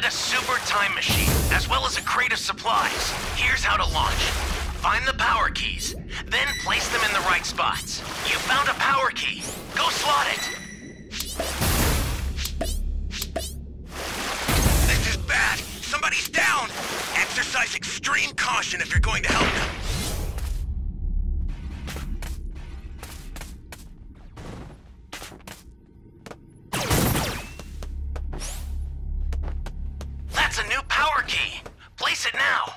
a super time machine, as well as a crate of supplies. Here's how to launch. Find the power keys, then place them in the right spots. You found a power key. Go slot it. This is bad. Somebody's down. Exercise extreme caution if you're going to help them. That's a new power key. Place it now.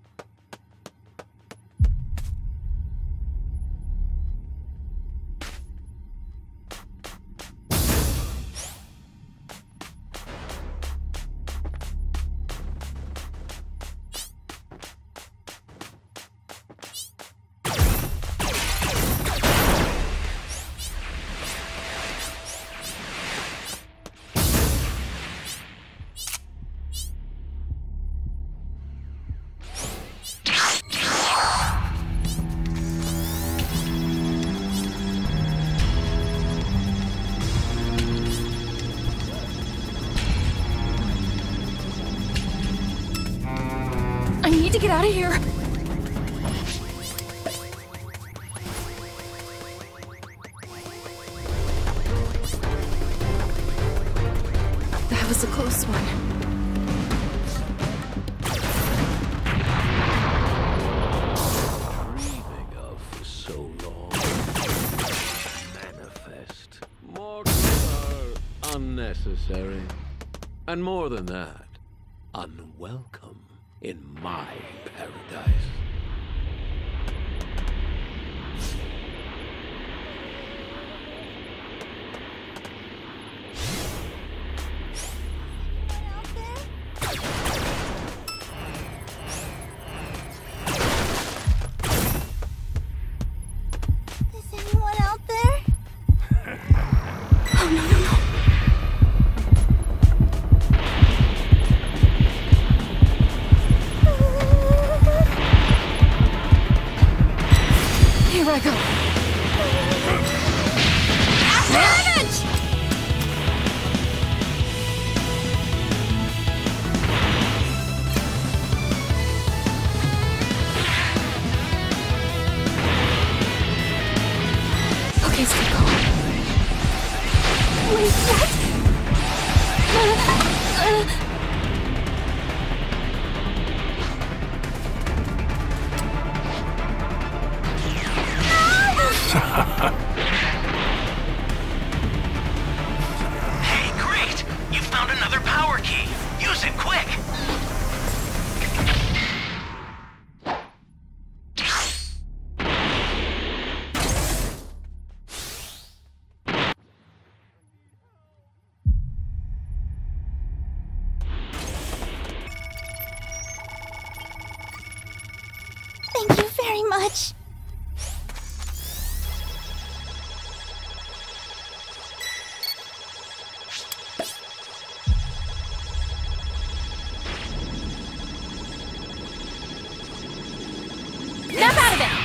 I need to get out of here. That was a close one. Dreaming of for so long. Manifest. Mortals are unnecessary. And more than that, unwelcome in my paradise. Is anyone out there? Oh, no, no, no. Here I go. Advantage! Okay, stay calm. Wait, what? Hey, great! You found another power key. Use it quick. Thank you very much. Snap out of it!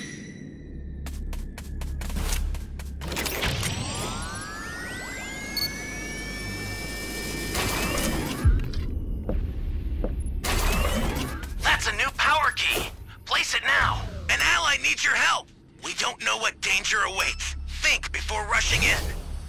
That's a new power key. Place it now. An ally needs your help. We don't know what danger awaits. Think before rushing in.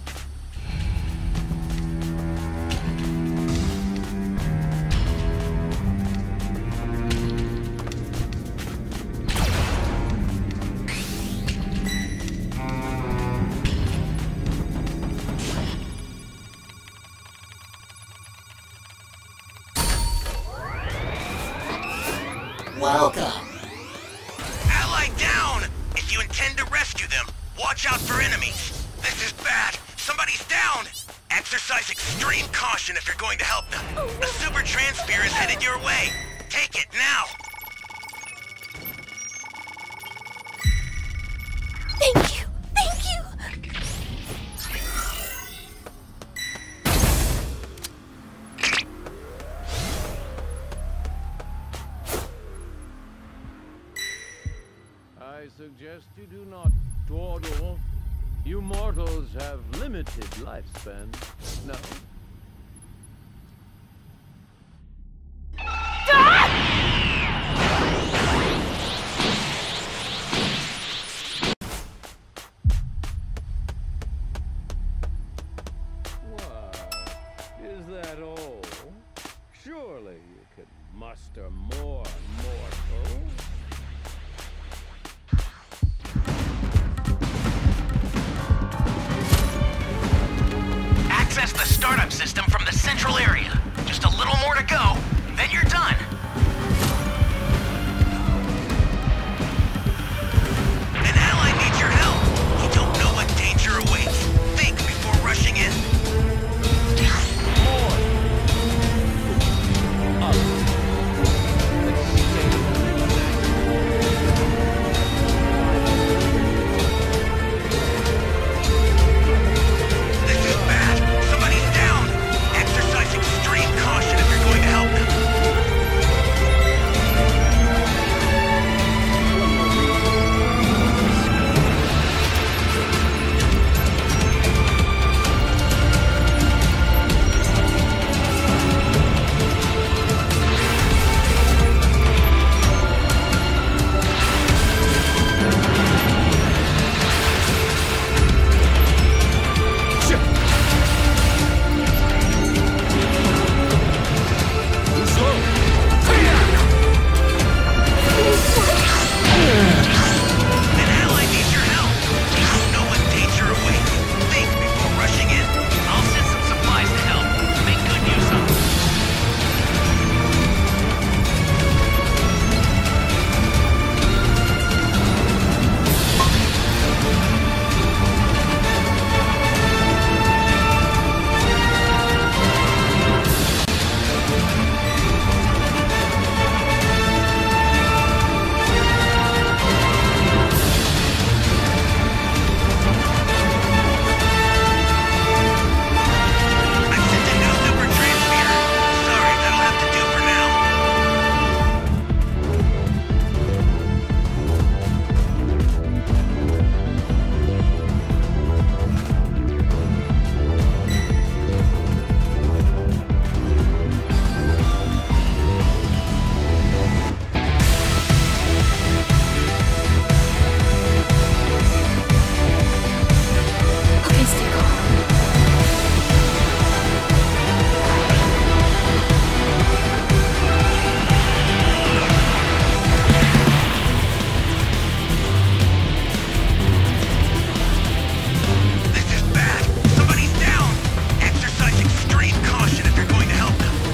Welcome. Ally down! If you intend to rescue them, watch out for enemies. This is bad. Somebody's down. Exercise extreme caution if you're going to help them. A super transfer is headed your way. Take it now. Thank you. Thank you. I suggest you do not dawdle. You mortals have limited lifespan. No. can muster more mortals. Access the startup system from the central area. Just a little more to go, then you're done. An ally needs your help. You don't know what danger awaits. Think before rushing in. This is bad. Somebody's down. Exercise extreme caution if you're going to help them. An ally needs your help. You don't know what danger awaits. Think before rushing in. I'll send some supplies to help. Make good use of them. I sent a new super transmitter. Sorry, that'll have to do for now. Okay, stay calm. This is bad. Somebody's down. Exercise extreme caution if you're going to help them.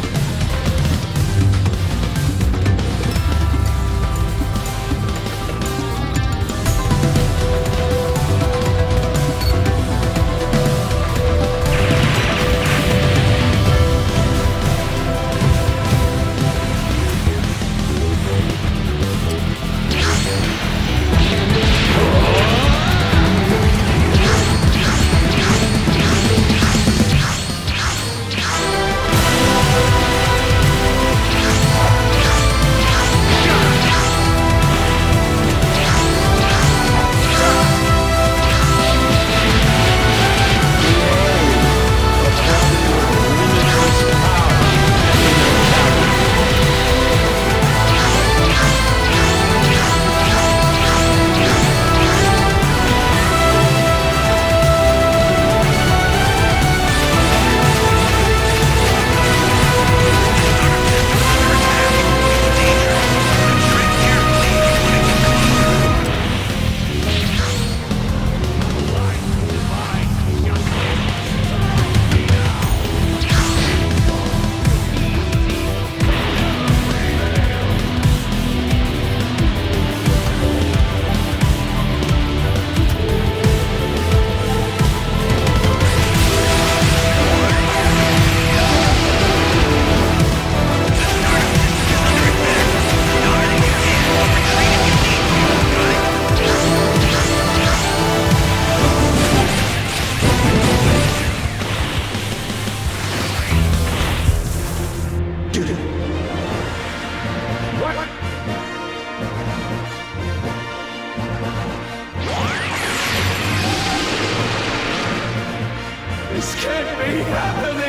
This can't be happening!